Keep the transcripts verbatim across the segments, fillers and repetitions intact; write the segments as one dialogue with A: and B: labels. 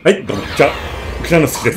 A: はい、どうも、じゃあ、クラノスです。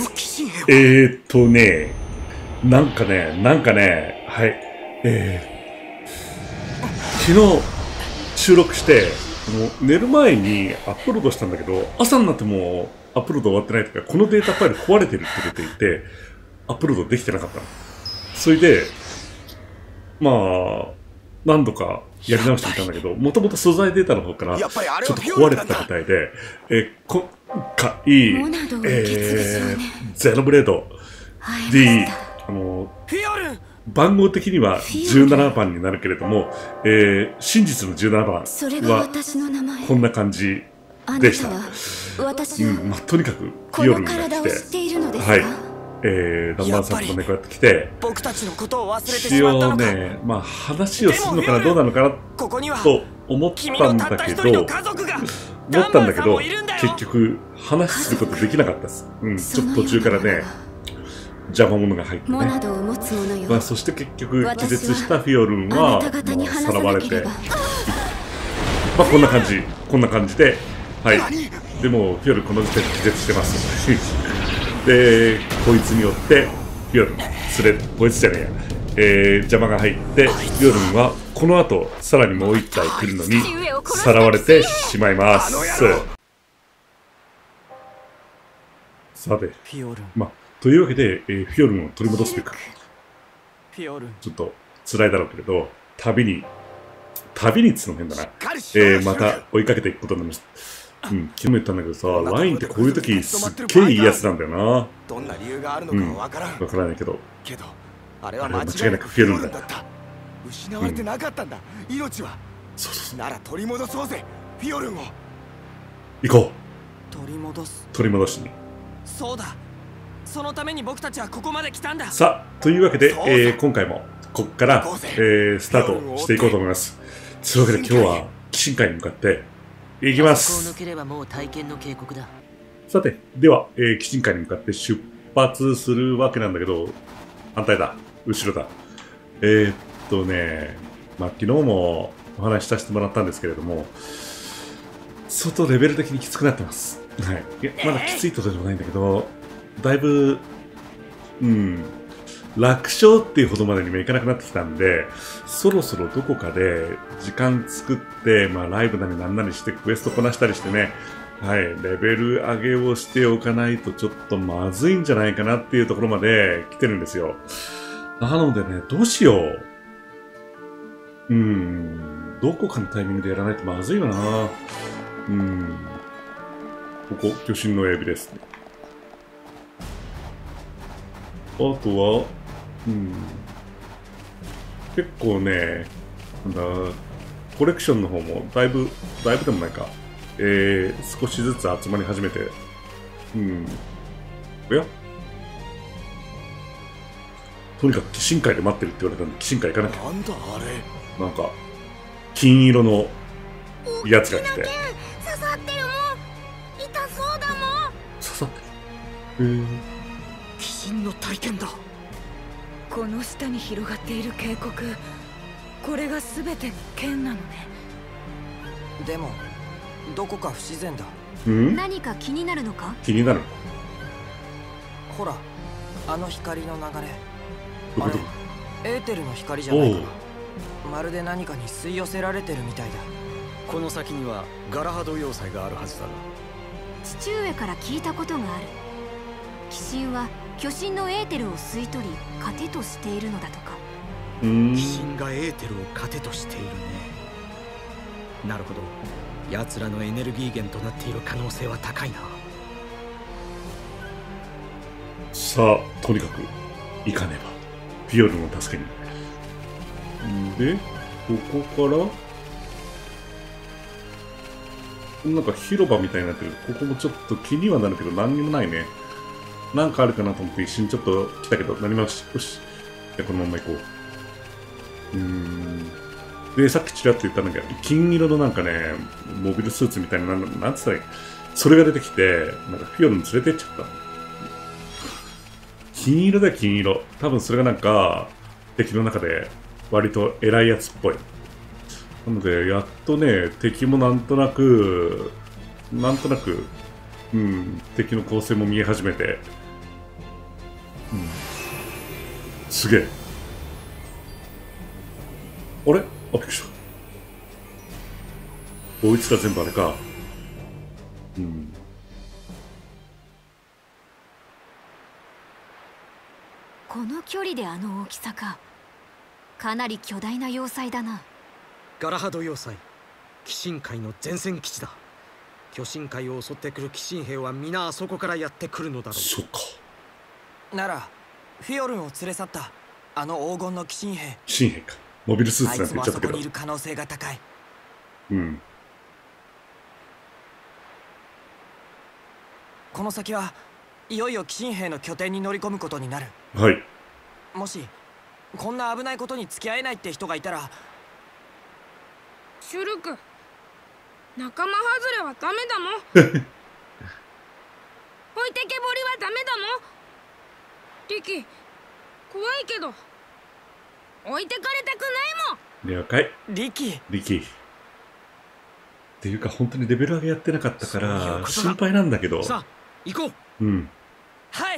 A: えーっとね、なんかね、なんかね、はい、えー、昨日収録して、もう寝る前にアップロードしたんだけど、朝になってもアップロード終わってないとか、このデータファイル壊れてるって出ていて、アップロードできてなかったの。それで、まあ、何度かやり直してみたんだけど、もともと素材データの方からちょっと壊れてたみたいで、えー、今回、えー、ゼノブレード D、あの、番号的にはじゅうななばんになるけれども、えー、真実のじゅうななばんはこんな感じでした。うん、まあ、とにかくフィオルンが来て、はい。えー、ダンバンさんとね、こうやって来て、一応ね、まあ話をするのかな、どうなのかなと思ったんだけど、思ったんだけど、結局、話することできなかったです。うん、ちょっと途中からね、邪魔者が入ってね。まあ、そして結局、気絶したフィオルンは、もうさらわれて、まあ、こんな感じ、こんな感じで、はい。でも、フィオルンこの時点で気絶してます。で、こいつによってフィオルン連れ、こいつじゃねえや、えー、邪魔が入ってフィオルンはこの後さらにもう一体来るのにさらわれてしまいます。さて、まあというわけで、えー、フィオルンを取り戻すべくちょっと辛いだろうけれど、旅に旅にっつうの変だな、えー、また追いかけていくことになりました。うん、昨日も言ったんだけどさ、ラインってこういう時すっげえいいやつなんだよな。
B: どんな理由があるのかわからん。
A: わからないけど。
B: けど、あれは間違いなく
A: フィオルンだった。
B: 失われてなかったんだ、命は。
A: そうそうそう。
B: なら取り戻そうぜ、フィオルンを。
A: 行こ
C: う。取り戻す。
A: 取り戻しに。
C: そうだ。そのために僕たちはここまで来たんだ。
A: さあ、というわけで、えー、今回もここから、えー、スタートしていこうと思います。というわけで今日は鬼神会に向かって、行きます。さて、では、えー、鬼神会に向かって出発するわけなんだけど、反対だ、後ろだ。えー、っとね、まあ、昨日もお話しさせてもらったんですけれども、相当レベル的にきつくなってます。はい。いや、まだきついとかでもないんだけど、だいぶ、うん、楽勝っていうほどまでにもいかなくなってきたんで、そろそろどこかで時間作って、まあライブなりなんなりしてクエストこなしたりしてね、はい、レベル上げをしておかないとちょっとまずいんじゃないかなっていうところまで来てるんですよ。なのでね、どうしよう。うーん、どこかのタイミングでやらないとまずいよな。うーん、ここ、巨神の指ですね。あとは、うん、結構ね、なんだ、コレクションの方もだいぶ、だいぶでもないか、えー、少しずつ集まり始めて、うん、おやとにかく鬼神会で待ってるって言われたんで、鬼神会行かなきゃ。
B: なんだあれ。
A: なんか、金色のやつが来て。
D: 刺さってるもん。痛そうだもん。
A: 刺さってる。へえ。
C: 鬼神の体験だ。
E: この下に広がっている渓谷、これが全て剣なのね。
C: でもどこか不自然だ。
A: ん？
D: 何か気になるのか？
A: 気になる。
C: ほら、あの光の流れ。
A: どこどこ？
C: エーテルの光じゃないかな。まるで何かに吸い寄せられてるみたいだ。
F: この先にはガラハド要塞があるはずだな。
D: 父上から聞いたことがある。鬼神は巨神のエーテルを吸い取り糧としているのだとか。
F: 鬼神がエーテルを糧としているね。なるほど、奴らのエネルギー源となっている可能性は高いな。
A: さあ、とにかく行かねば。フィオルンを助けに。で、ここからなんか広場みたいになってる。ここもちょっと気にはなるけど何にもないね。なんかあるかなと思って一瞬ちょっと来たけど何もなし。よし。じゃあこのまま行こう。うーん。で、さっきちらっと言ったんだけど、金色のなんかね、モビルスーツみたいな、なん、なんつったらいい？それが出てきて、なんかフィオルン連れてっちゃった。金色だよ、金色。多分それがなんか、敵の中で割と偉いやつっぽい。なので、やっとね、敵もなんとなく、なんとなく、 うん、敵の構成も見え始めて、うん、すげえ。あれ、あ、びっくりした。こいつら全部あれか。うん。
D: この距離であの大きさか。かなり巨大な要塞だな。
F: ガラハド要塞、鬼神界の前線基地だ。巨神界を襲ってくる鬼神兵は皆あそこからやってくるのだろう。
A: そっか。
C: ならフィオルンを連れ去ったあの黄金の鬼神兵。
A: 鬼神兵か。モビルスーツなんて言っちゃったけど。
C: あいつもあそこにいる可能性が高い。
A: うん。
C: この先はいよいよ鬼神兵の拠点に乗り込むことになる。
A: はい。
C: もしこんな危ないことに付き合えないって人がいたら。
G: シュルク、仲間外れはダメだもん。置いてけぼりはダメだもん。リキ、怖いけど置いてかれたくないもん。
A: 了解。
C: リキ
A: リキっていうか本当にレベル上げやってなかったから心配なんだけど。
F: さあ行こ
A: う。うん。
C: はい。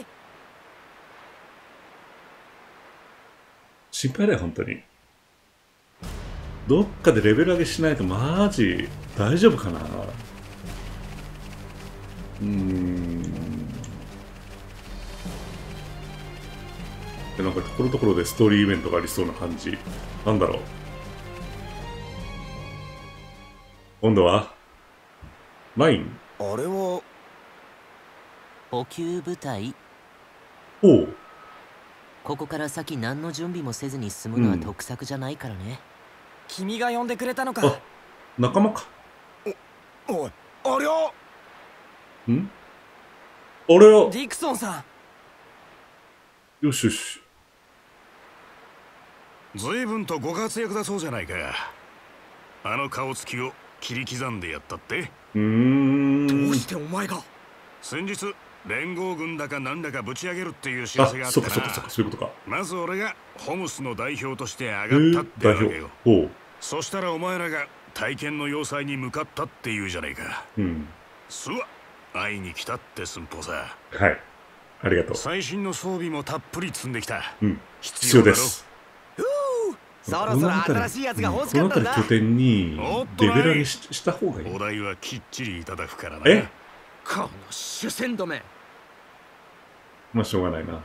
A: 心配だよ本当に。どっかでレベル上げしないとマジ大丈夫かな。うーん。でなんかところどころでストーリーイベントがありそうな感じ。なんだろう。今度はマイン。
B: あれは
H: 補給部隊。
A: おう。
H: ここから先何の準備もせずに進むのは得策じゃないからね。うん、
C: 君が呼んでくれたのか。
A: あ、仲間か。
B: お、おい、ありゃ。
A: ん？あれは。
C: ディクソンさ
A: ん。よしよし。
I: 随分とご活躍だそうじゃないか。あの顔つきを切り刻んでやったって。
A: うーん。
F: どうしてお前が。
I: 先日連合軍だかなんだかぶち上げるっていう知らせがあってな。
A: あ、そっかそっかそっか、そういうことか。
I: まず俺がホムスの代表として上がったってわけよ。
A: えー、
I: そしたらお前らが体験の要塞に向かったっていうじゃないか。
A: うん。
I: すわ、会いに来たって寸法さ。
A: はい。ありがとう。
I: 最新の装備もたっぷり積んできた。
A: うん。必要です。
B: そろそろ新しいやつが欲しかったんだ。
A: この辺り拠点にレベル上げ し, した方がいい。
I: お題はきっちりいただくからな。
A: え？
F: この主戦どめ。
A: まあしょうがないな。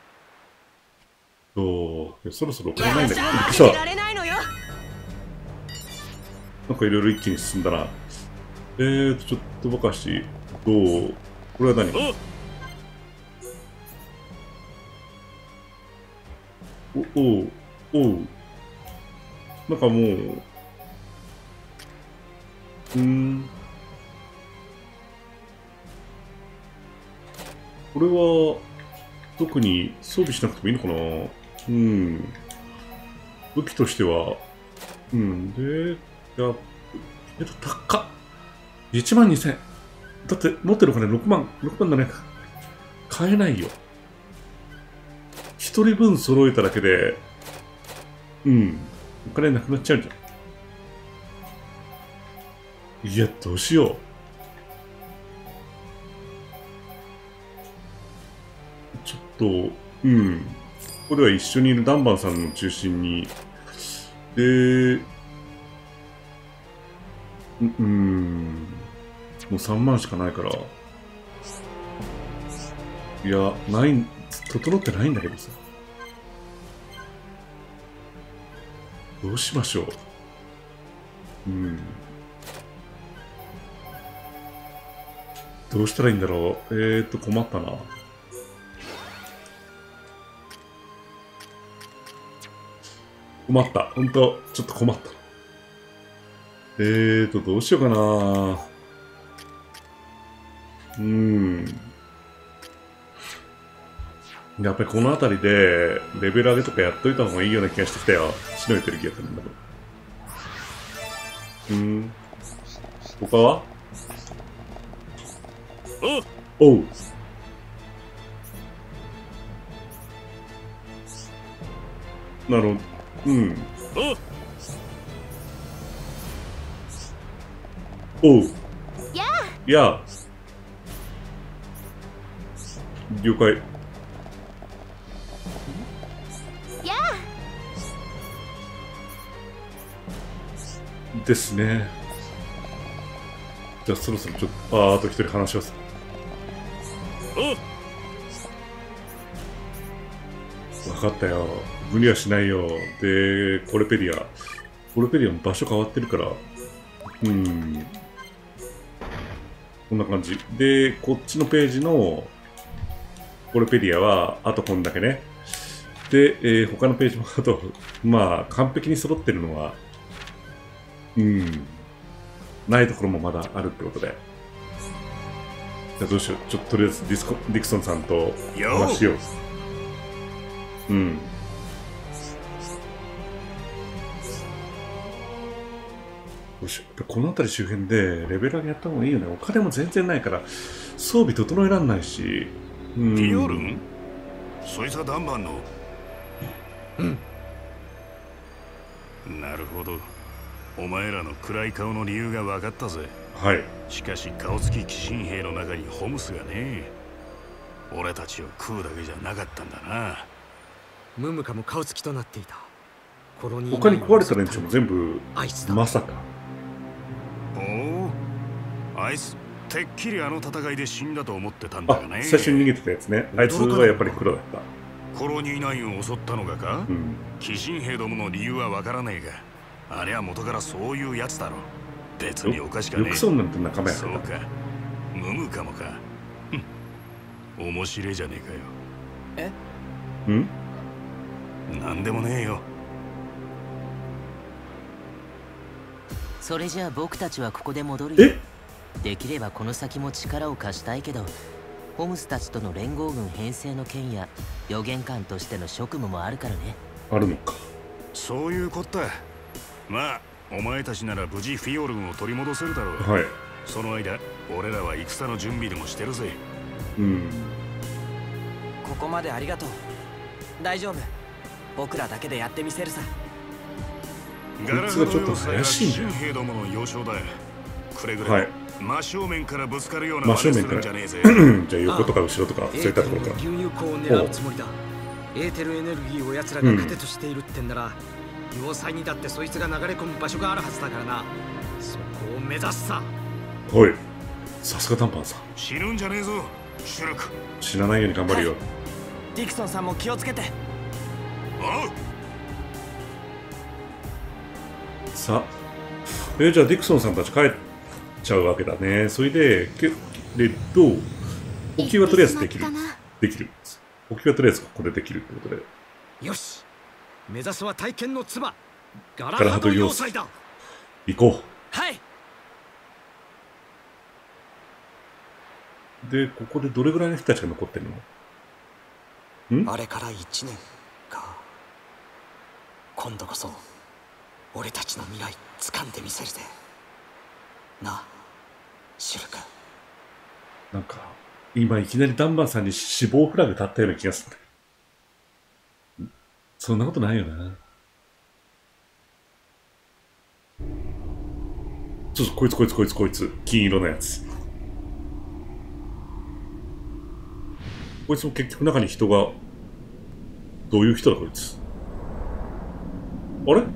A: とそろそろ来ないんだけど。なんかいろいろ一気に進んだな。えーとちょっとぼかしどう？これは何？おおうおう。なんかもう、うーん。これは、特に装備しなくてもいいのかな。うん。武器としては、うん。で、や、えっと、高っ。いちまんにせん。だって、持ってるお金ろくまん、ろくまんだね。買えないよ。一人分揃えただけで、うん。お金なくなっちゃうんじゃん。いや、どうしよう。ちょっと、うん。ここでは一緒にいるダンバンさんの中心に、で、う、うん、もうさんまんしかないから。いや、ない、整ってないんだけどさ。どうしましょう。うん。どうしたらいいんだろう。えーと、困ったな。困った。ほんと、ちょっと困った。えーと、どうしようかな。うーん。やっぱりこの辺りでレベル上げとかやっといた方がいいような気がしてきたよ。しのいてる気がするんだけど。うん。他は？おう。なるほど。うん。おう。
D: やあ。
A: やあ。 了解。
D: や
A: ですね。じゃあそろそろちょっと、あー、あと一人話します。分かったよ。無理はしないよ。で、コレペディア。コレペディアも場所変わってるから。うん。こんな感じ。で、こっちのページのコレペディアは、あとこんだけね。で、えー、他のページもあと、まあ、完璧に揃ってるのは、うん。ないところもまだあるってことで。じゃあどうしよう。ちょっととりあえずディスコディクソンさんと話しよう。うん。どうしよう。この辺り周辺でレベル上げやった方がいいよね。お金も全然ないから装備整えらんないし。うん。
I: ディオルン？そいつはダンバンの。うん。なるほど。お前らの暗い顔の理由が分かったぜ。
A: はい。
I: しかし顔つき鬼神兵の中にホムスがね、俺たちを食うだけじゃなかったんだな。
F: ムムカも顔つきとなっていた。
A: 他に壊れた連中も全部まさか。
I: おお、あいつてっきりあの戦いで死んだと思ってたんだがね。
A: 最初に逃げてたやつね。あいつはやっぱり黒だった。
I: コロニーナインを襲ったのがか、
A: うん、
I: 鬼神兵どもの理由は分からねえが、あれは元からそういうやつだろ。別におかしかねえ。
A: ルクソンなんて仲間や
I: そうか、ムムカもか。面白いじゃねえかよ。
C: え？
A: ん？
I: なんでもねえよ。
H: それじゃあ僕たちはここで戻るよ。
A: え？
H: できればこの先も力を貸したいけど、ホムスたちとの連合軍編成の件や予言官としての職務もあるからね。
A: あるのか。
I: そういうこった。まあお前たちなら無事フィオルンを取り戻せるだろう。
A: はい。
I: その間俺らは戦の準備でもしてるぜ。
A: うん。
C: ここまでありがとう。大丈夫。僕らだけでやってみせるさ。
A: こいつがちょっと怪しいんだよ。
I: 兵どもの要衝だ。くれぐれ、
A: はい、
I: 真正面からぶつかるような
A: 真正面から
I: じゃねえぜ。
A: じゃあ横とか後ろとかそういったところから。
F: 牛乳庫を狙うつもりだ。エーテルエネルギーを奴らが糧としているってんなら、うん、要塞にだってそいつが流れ込む場所があるはずだからな。そこを目指すさ。
A: おい、さすがダンパンさん。
I: 死ぬんじゃねえぞ、シュラク。
A: 死なないように頑張るよ。はい、
C: ディクソンさんも気をつけて。
I: おう。
A: さあ、えー、じゃあディクソンさんたち帰っちゃうわけだね。それで、けれど、補給はとりあえずできる。できる。補給はとりあえずここでできるってことで。
F: よし、目指すは体験の妻、ガラハ
A: ト要塞だ。行こう。
C: はい。
A: で、ここでどれぐらいの人たちが残ってるの？ん？
F: あれからいちねんか。今度こそ俺たちの未来掴んでみせるぜ。なあ、シュルク。
A: なんか今いきなりダンバンさんに死亡フラグ立ったような気がする。そんなことないよな。ちょっとこいつこいつこいつこいつ金色のやつ。こいつも結局中に人が。どういう人だこいつ。あれ？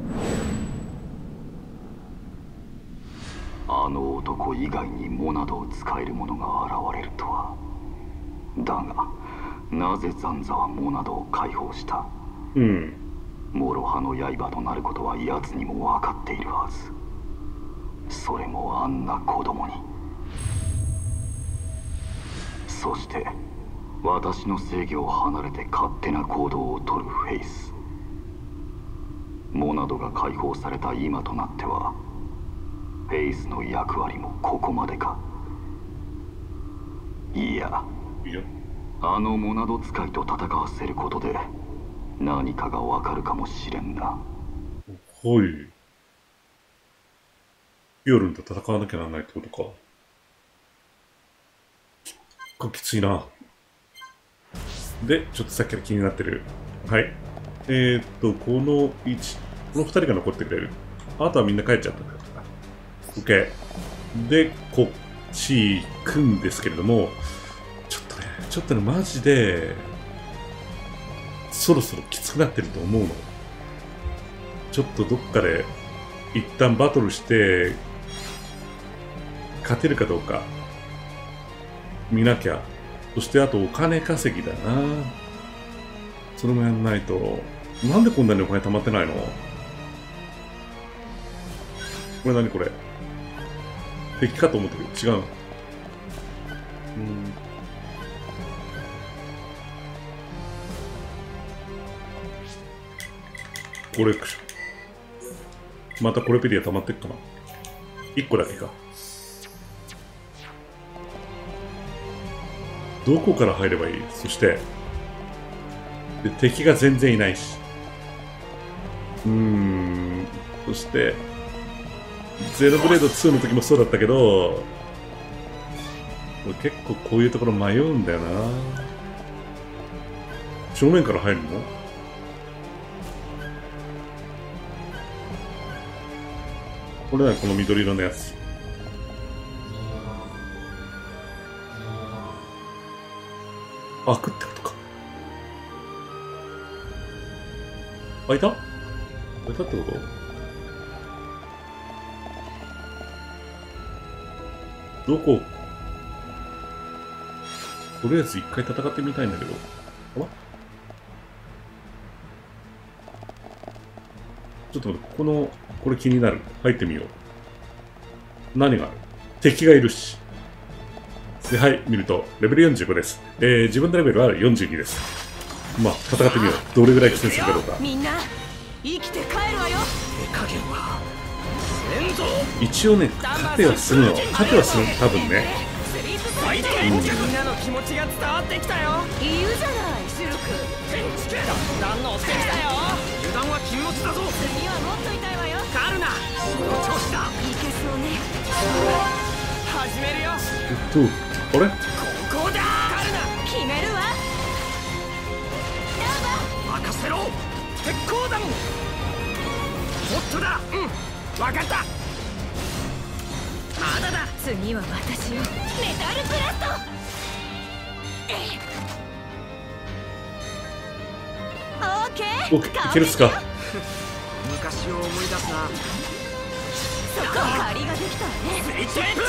J: あの男以外にモナドを使える者が現れるとは。だがなぜザンザはモナドを解放した？
A: うん。
J: モロハの刃となることは奴にも分かっているはず。それもあんな子供に。そして私の制御を離れて勝手な行動をとるフェイス。モナドが解放された今となってはフェイスの役割もここまでか。いや、
A: いや
J: あのモナド使いと戦わせることで何かがわかるかもしれんな。
A: はい。フィオルンと戦わなきゃならないってことか。結構きついな。で、ちょっとさっきから気になってる。はい。えー、っと、このいち、このふたりが残ってくれる。あとはみんな帰っちゃった。OK。で、こっち行くんですけれども、ちょっとね、 ちょっとね、マジで、そろそろきつくなってると思うの。ちょっとどっかで、一旦バトルして、勝てるかどうか、見なきゃ。そしてあとお金稼ぎだな。それもやんないと。なんでこんなにお金貯まってないの？これ何これ？敵かと思ってる。違う。うん。コレクション。またコレペディア溜まってっかな。いっこだけか。どこから入ればいい？そして、で敵が全然いないし。うーん。そして、ゼノブレードツーの時もそうだったけど、結構こういうところ迷うんだよな。正面から入るの？これだよ、この緑色のやつ。開くってことか。開いた？開いたってこと？どこ？とりあえず一回戦ってみたいんだけど。あら？ちょっと待って、この、これ気になる。入ってみよう。何がある？敵がいるし。で、はい、見ると、レベルよんじゅうごです。えー、自分のレベルはよんじゅうにです。まあ、戦ってみよう。どれぐらい苦戦するかどうか。
E: みんな、生きて帰るわよ。
F: 手加減は
A: 一応ね、勝てはするの。勝てはする、多分ね。
F: うん、みんなの気持ちが伝わってきたよ。
E: 言うじゃない、シルク。
F: だんのってきたよ。油断は禁物だぞ。
E: 次はもっと痛いわよ。
F: カルナ、その調子だ。
E: いけそうね。
F: 始めるよ。
A: えっと、あれ？
F: ここだ。カルナ、
E: 決めるわ。
F: 任せろ。鉄鋼弾。もっとだ。うん、分かった。まだだ。
E: 次は私よ。メタルブラスト。オッケー。
A: オッケー、いけるっすか。
F: 昔を思い出すな。
E: そこ借りができたわね。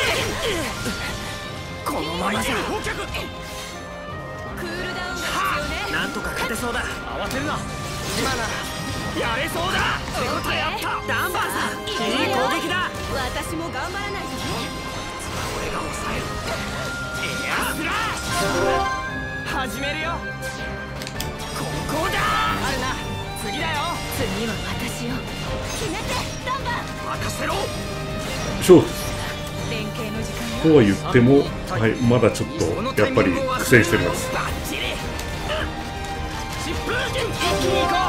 F: このままじゃ
E: クールダウンが必要ね。
F: なんとか勝てそうだ。慌てるな。今ならやれそうだ。手応えあった。ダンバーさん、いい攻撃だ。
E: 私も頑張らないとね。
F: 俺が抑える。エアスラッシュ。始めるよ。ここだ。あるな。次だよ。
E: 次は私よ。決めて、ダンバー。
F: 任せろ。
A: 勝負。
E: 連携の時間
A: とは言っても、はい、まだちょっとやっぱり苦戦しております。
F: バッチリ。疾風陣、一気に行こ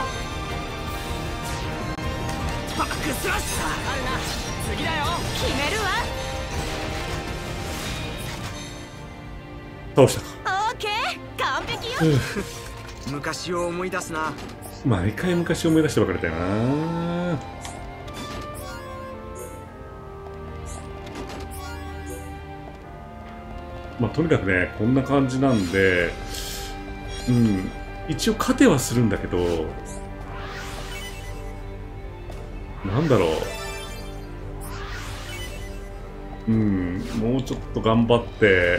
F: う。バックスラッシュ。あるな。次だよ。
E: 決めるわ。
A: 倒した
E: か。オーケー、完璧よ。
F: 昔を思い出すな。
A: 毎回昔思い出してばかりだよな。まあとにかくね、こんな感じなんで、うん、一応勝てはするんだけど、なんだろう、うん、もうちょっと頑張って、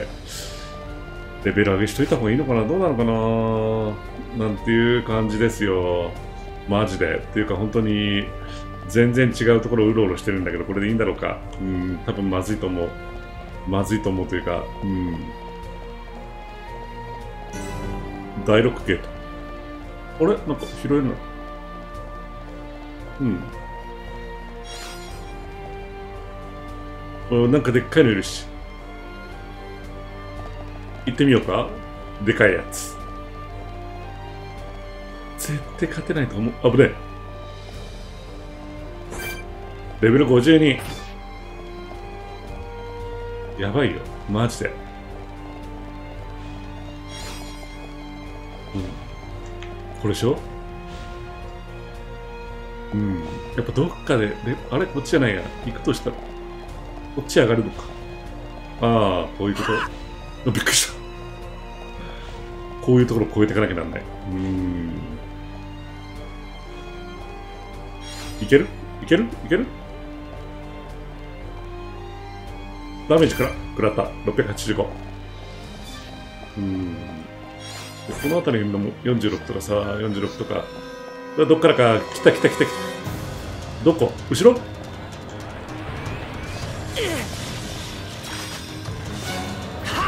A: レベル上げしといた方がいいのかな、どうなのかな、なんていう感じですよ。マジで。っていうか本当に、全然違うところをうろうろしてるんだけど、これでいいんだろうか。うん、多分まずいと思う。まずいと思うというか、うん。だいろくゲート。あれなんか拾えるの？うん。なんかでっかいのいるし。行ってみようか。でかいやつ。絶対勝てないと思う。危ねえ。レベルごじゅうに。やばいよ。マジで。うん。これでしょ？うん。やっぱどっかで、であれこっちじゃないや。行くとしたら。こっち上がるのか。ああ、こういうこと。びっくりした。 こういうところを越えていかなきゃなんない。うーん。いけるいけるいけるダメージから食らった。ろっぴゃくはちじゅうご。うーん。この辺りのもよんじゅうろくとかさ、よんじゅうろくとか。どっからか来た来た来た来た。どこ後ろうん。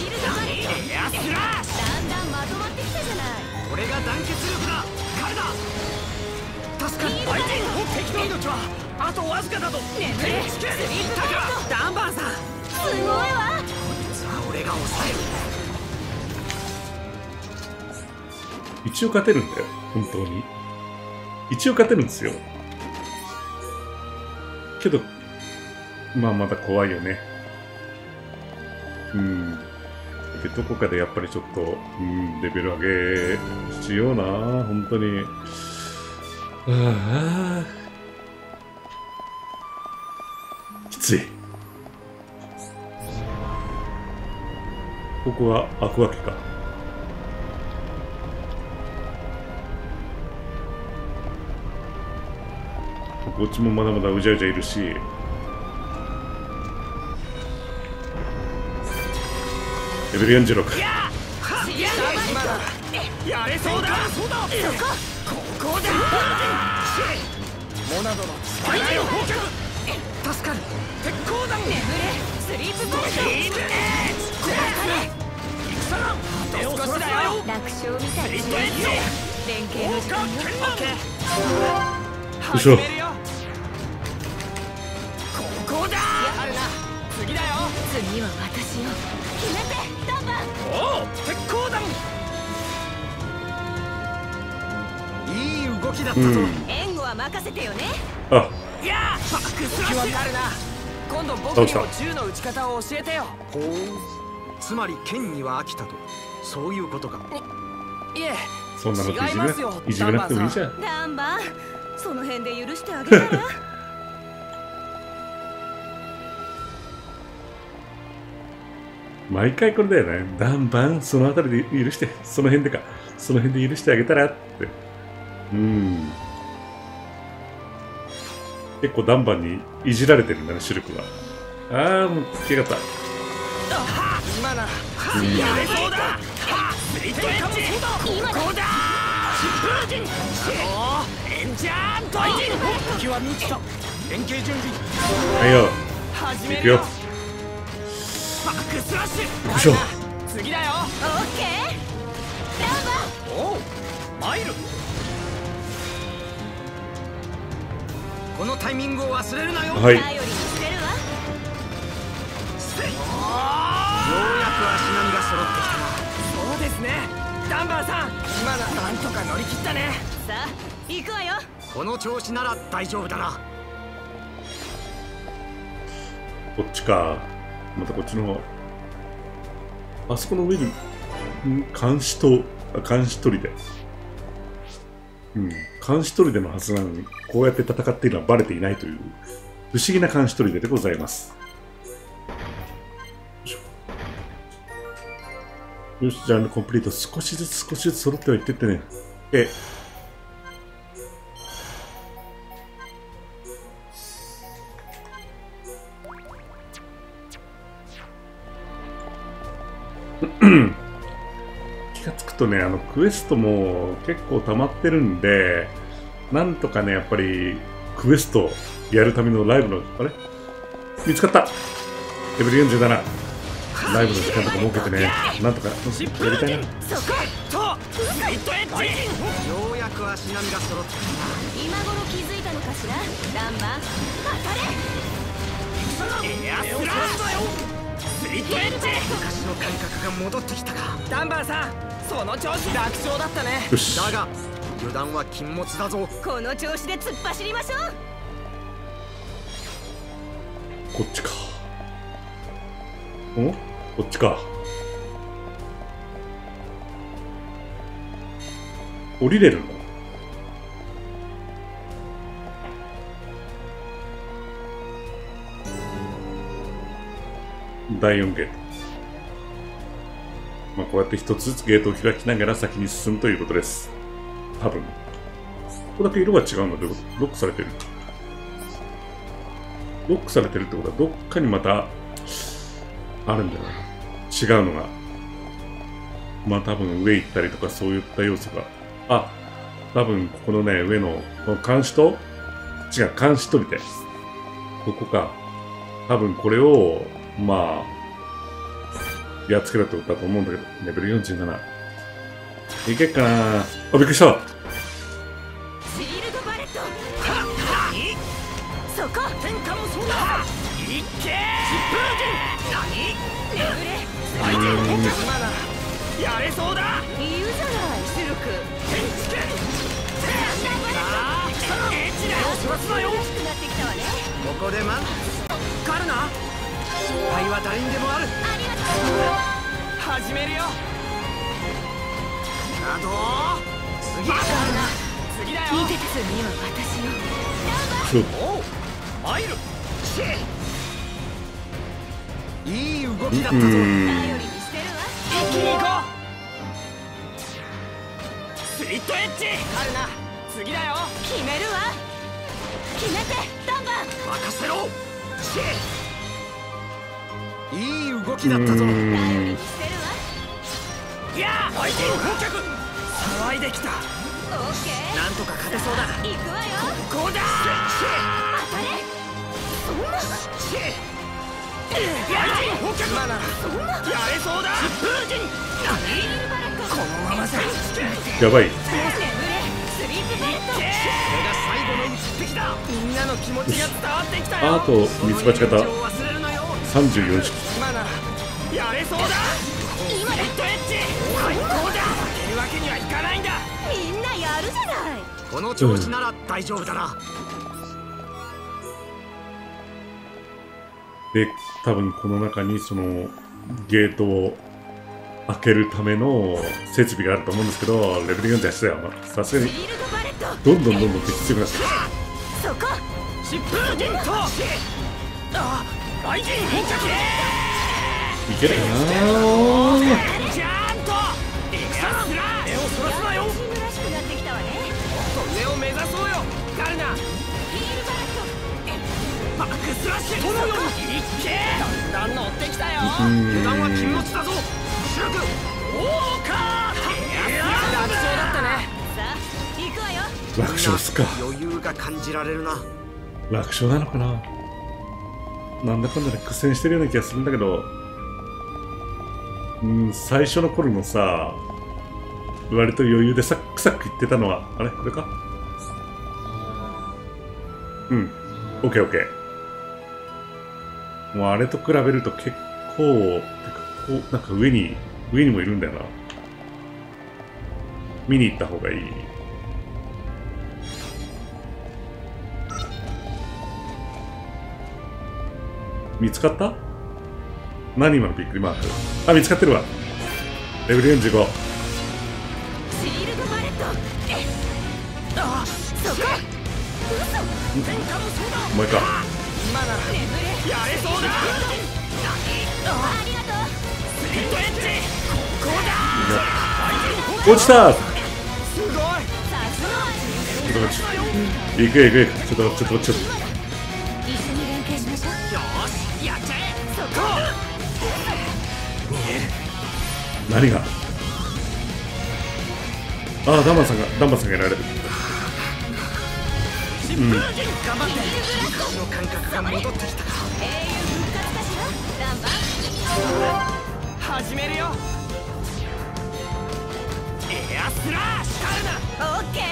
F: これが団結力だ。彼だ。助かる。相手敵の命はあとわずかだと。ねえ、ダンバーさん。
G: すごいわ。
F: さあ俺が抑える。
A: 一応勝てるんだよ、本当に。一応勝てるんですよ。けど、まあまだ怖いよね。うん。で、どこかでやっぱりちょっと、うん、レベル上げしような、本当に。ああ。きつい。ここは開くわけか。こっちもまだまだうじゃうじゃいるし。レベルよんじゅうろく。
F: やれそうだ。そうだ。ここだ。モナドのスパイラル放射。助かる。鉄鋼弾。眠れ。スリープポーション。スリープエッジ。これ戦だ。手を少しだよ。
E: 楽勝みたいですね。連携の時間よ。オッケー。
A: 後ろ。
F: ここだ。あるな。次だよ。
E: 次は私よ。
G: 決めて、ダンバー。
F: おお、鉄鋼弾。いい動きだったぞ。
E: 援護は任せてよね。
A: あ、
F: いやー、バックスラッシュ。わかるな。今度僕にも銃の撃ち方を教えてよ。ほう。つまり剣には飽きたと。そういうことか。いえ、
A: そんなのっていじめいじめなくてもいいじゃん。
E: ダンバー、その辺で許してあげたら。
A: 毎回これだよね。ダンバン、そのあたりで許して、その辺でか、その辺で許してあげたらって。うん。結構ダンバンにいじられてるんだね、シルクは。ああ、もう、消え方。
F: 今なら、やれそうだ。スリットエッジ。ここだ。疾風陣。エンジャーン大陣。敵は満ちた。連携準備。
A: はいよ。行くよ。
F: バックスラッシュ。
A: よいしょ。
F: 次だよ。
E: オッケー。ダンバー。
F: おう、マイル。このタイミングを忘れるなよ。
A: はい。
E: 頼りにしてるわ。
F: ようやく足並みが揃ってきたな。そうですね。ダンバーさん、今ならなんとか乗り切ったね。
E: さあ、行くわよ。
F: この調子なら大丈夫だな。
A: こっちか。またこっちの方。あそこの上に、ん監視と、監視砦。うん。監視砦のはずなのに、こうやって戦っているのはバレていないという、不思議な監視砦でございます。よし、ジャンルコンプリート。少しずつ少しずつ揃ってはいってってね。え。気がつくとね、あのクエストも結構溜まってるんで、なんとかね、やっぱりクエストやるためのライブの、あれ見つかった。レベルよんじゅうなな。ライブの時間とか設けてね、なんとかやりたいな。
F: そことスリットエッジ。ようやく足並みが揃ってきた。
E: 今頃気づいたのかしら、ダンバー。
F: 当たれ。エアスラッシュよ。スリットエッジ。昔の感覚が戻ってきたか。ダンバーさん、その調子。楽勝だったね。
A: よし。
F: だが油断は禁物だぞ。
E: この調子で突っ走りましょう。
A: こっちか。お？こっちか。降りれるの？だいよんゲート。 まあ、こうやって一つずつゲートを開きながら先に進むということです。多分。ここだけ色が違うので、ロックされてる。ロックされてるってことは、どっかにまた、あるんだよな。違うのが。まあ多分上行ったりとかそういった要素が。あ、多分ここのね、上の、この監視と、違う、監視と見て。ここか。多分これを、まあ、やっつけろってことだと思うんだけど、レベルよんじゅうなな。いけっかな。あ、びっくりした。
E: シールドバレット。はっはっそこ天下もそうだ。いっけー疾風陣。何眠れ最低の今ならやれそうだ。言うじゃないシルク。天地剣。さあエッチだよ。そらすなよ。楽しくなってきたわね。ここでまカルナ失敗は誰にでもある。ありがとう。始めるよ。あと次だカルナ。次だよ。次は私よ。おう参る。いい動きだったぞ。頼りにしてるわ。一気に行こう。スリットエッジ。カルナ次だよ。決めるわ。決めてダンバン。任せろ。いい動きだったぞ。頼りにしてるわ。いや相手の放脚騒いできた。オッケーなんとか勝てそうだ。行くわよ。ここだ。当たれ。そんな今ならやれそうだ。疾風陣。このままじゃ
A: やばい。
E: みんなの気持ちが伝わってきたよ。
A: あとミツバチ方さんじゅうよん式。
E: 今ならやれそうだ。今だ。エッジ最高だ。負けるわけにはいかないんだ。みんなやるじゃない。この調子なら大丈夫だな。
A: で、多分この中にそのゲートを開けるための設備があると思うんですけど、レベルよんじゅうはちだよ。さすがにどんどんどんどん敵強くなってき
E: た。そこ疾風陣とあ雷神変化球
A: いけるかな。
E: ジャーンとエクサスラー目をそらすなよ。チームらしくなってきたわね。上を目指そうよガルナ。ヒールバレットバックスラッシュこのようにいっけー。だんだん乗ってきたよ。油断は禁物だぞ。主力オーカー。楽勝だったね。さあ行くわよ。
A: 楽勝っすか。
E: 余裕が感じられるな。
A: 楽勝なのかな。なんだかんだで苦戦してるような気がするんだけど、うん、最初の頃のさ、割と余裕でサックサックいってたのは、あれこれか。うん、オッケーオッケー。もうあれと比べると結構、てかこうなんか上に上にもいるんだよな。見に行った方がいい。見つかった？何今のびっくりマーク。あ、見つかってるわ。レベルよんじゅうご。
E: シールドバレット。あ、そこ。嘘。天下もそうだ。
A: お前か。
E: 今なら眠れ。やれそうだ。ありがとう。スリットエッジ。ここだ。
A: 落ちた。
E: すごい。さすが。
A: ちょっと待って。行く行く行く。ちょっとちょっとちょっと。
E: 一緒に連携しましょう。よし、やっちゃえ。そこ。
A: 何が？ああ、ダンバンさんがダンバンさんがやられる。うん。
E: 頑張って。私の感覚が戻ってきたか。英雄復活だしな。ダンバン。始めるよ。エアスラーシカルナ。オッケー。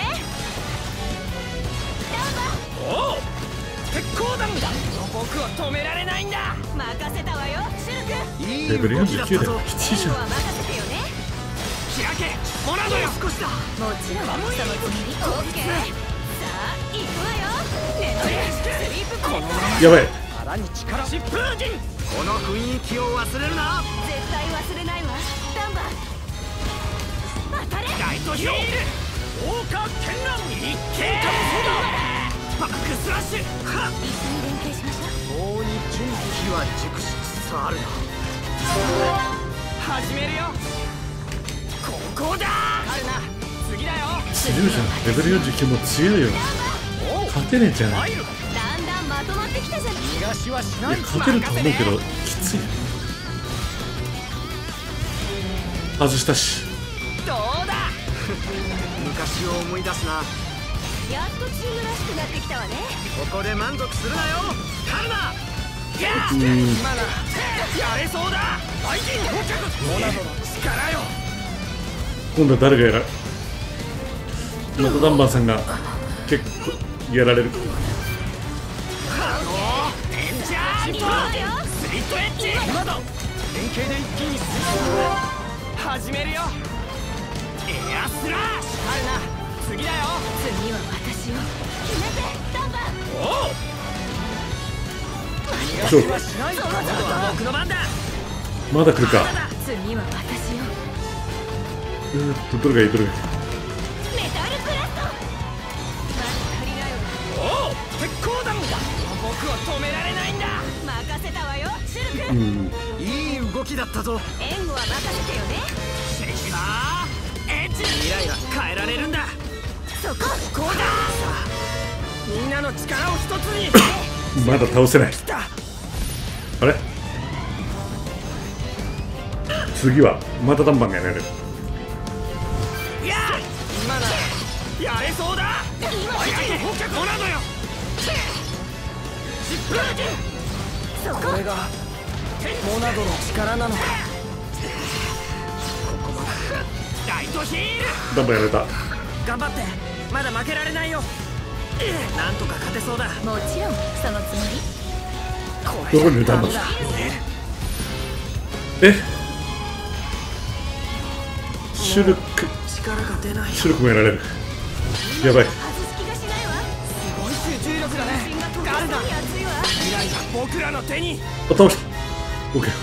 E: ダンバン。おお。鉄鋼弾だ。僕を止められないんだ。任せたわよ、シルク。いい
A: レベルよんじゅうきゅうだよ。きついじゃん。
E: 任せてよね。開け。モナドよ。少しだ。もちろん。その次にオッケー。さあ、行くわよ。眠れ。スリープコーナー。
A: やばい。
E: 腹に力。疾風陣。この雰囲気を忘れるな。絶対忘れないわ。ダンバン。当たれ。ライトヒール。オーカー剣乱。一見かもそうだ。バックスラッシュ。はっ。一緒に連携しましょう。もうに準備は熟しつつあるな。
F: 始めるよ。ここだ。あるな。次だよ。
A: 強いじゃん。レベルよんじゅうきゅうも強いよ。勝てねえじゃん。いや、
E: だんだんまとまってきたじゃん。
F: 逃がしはしない。
A: 勝てると思うけどきつい。外したし。
F: どうだ。昔を思い出すな。
E: やっとチームらしくなってきたわね。
F: ここで満足するなよ。カルナ。やあ、今なやれそうだ。大臣到着。モナドの力よ。
A: 今度は誰がやらまたダンバンさんが結構やられる。
F: エンジャーニスリットエッジ。今だ。連携で一気に始めるよ。エアスラッシュ。あるな。次だよ。
E: 次は私を決めてダンバン。
F: おお。
A: ちょ
F: 逃がしはしない。今度は僕の番だ。
A: まだ来るか。
E: 次は私を。
A: うーっとどれがいいどれがいい。
E: メタルブラスト。まだ足りないわ。
F: おお、鉄鋼弾だ。僕を止められないんだ。
E: 任せたわよ、シュルク。
A: うん。
F: いい動きだったぞ。
E: 援護は任せてよね。
F: シェイキバーエッジ。未来は変えられるんだ。
E: そこ。
F: こうだ。さあ、みんなの力を一つに。
A: まだ倒せない。
F: 来た。
A: あれ次はまたダンバンがやられる。
F: いや今ならやれそうだ。今相手に放脚モナドよ。ジップラージン。
E: そこ。
F: これがモナドの力なのか。ここまでライトヒール。
A: ダンバンやられた。
F: 頑張って。まだ負けられないよ。なんとか勝てそうだ。
E: もちろんそのつもり。
A: どこにいるダンバン。えシュルク
F: 力が出ない。
A: シュルクもやられる。やばい。
E: 外す気がしないわ。
F: すごい集中力だね。ガルダ。
E: 熱いわ。
F: 未来が僕らの手に。
A: あ、倒した。オッケーオッケ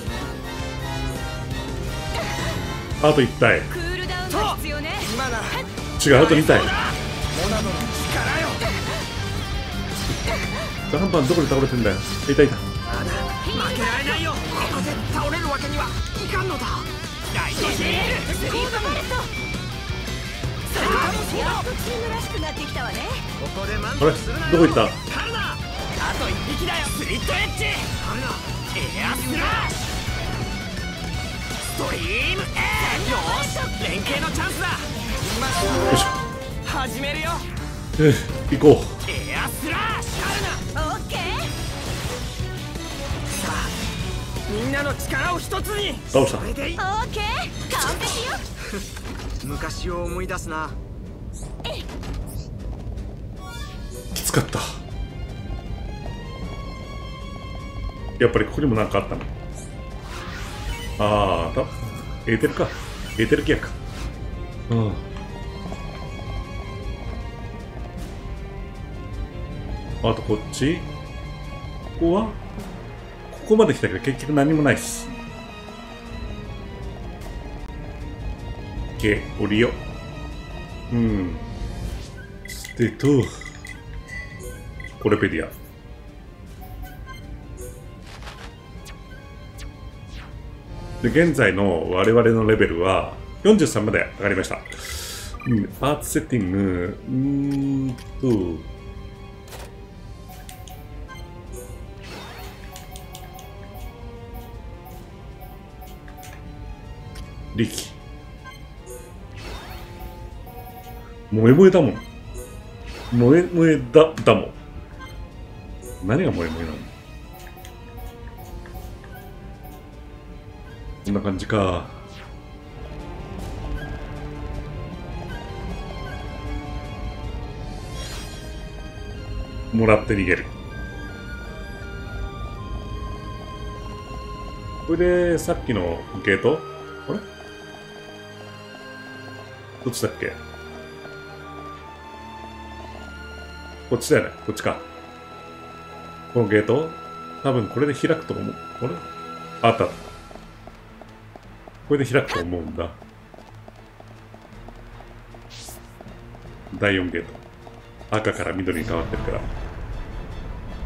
A: ー。あといち体。
E: クールダウンが必要ね。
F: 今なら
A: 違う、あとに体。
F: モナドの力よ。
A: ダンバンどこで倒れてんだよ。いたいた。
F: まだ負けられないよ。ここで倒れるわけにはいかんのだ。ライトシール。
E: スリープバレット。さあ、やっとチームらしくなってきたわね。
F: ここで満
A: あれ
F: 足するなよ。
A: どこ行った。
F: カルナ。あと一匹だよ。スリットエッジ。カルナ。エアスラッシュ。ストリームエー。よーし、連携のチャンスだ。今
A: よいしょ。
F: 始めるよ。
A: えー、行こ
F: エアスラッシュ。カルナ。
E: オッケー。
F: さあ、みんなの力を一つに。
A: う。倒した。
F: これでいい。
E: オッケー。完璧よ。
F: 昔を思い出すな。
A: きつかった。やっぱりここにもなんかあったの。ああ、だエーテルか。エーテルギアか。うん。あとこっち。ここはここまで来たけど結局何もないっす。OK、降りよう。うん。でと、コレペディア。で、現在の我々のレベルはよんじゅうさんまで上がりました。うん、パーツセッティング、うーんと、力。萌え萌えだもん。萌え萌えだ、だもん。何が萌え萌えなの？こんな感じか。もらって逃げる。これでさっきのゲート？あれ？どっちだっけ？こっちだよね。こっちか。このゲート多分これで開くと思う。あれ？あった。これで開くと思うんだ。だいよんゲート。赤から緑に変わってるから。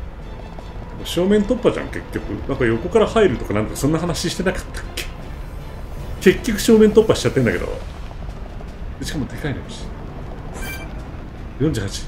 A: 正面突破じゃん、結局。なんか横から入るとかなんかそんな話してなかったっけ？ 結局正面突破しちゃってんだけど。しかもでかいのし。よんじゅうはち。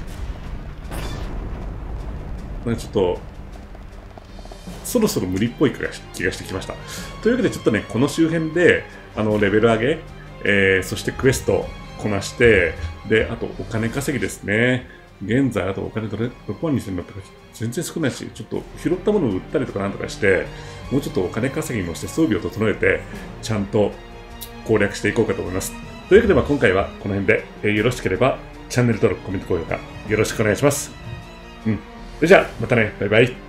A: なんかちょっと、そろそろ無理っぽい気がしてきました。というわけで、ちょっとね、この周辺で、あの、レベル上げ、えー、そしてクエストこなして、で、あとお金稼ぎですね。現在、あとお金どれ、ろくまんにせんろっぴゃく、全然少ないし、ちょっと拾ったものを売ったりとかなんとかして、もうちょっとお金稼ぎもして装備を整えて、ちゃんと攻略していこうかと思います。というわけで、まあ今回はこの辺で、えー、よろしければ、チャンネル登録、コメント、高評価、よろしくお願いします。うん。それじゃあ、またね、バイバイ。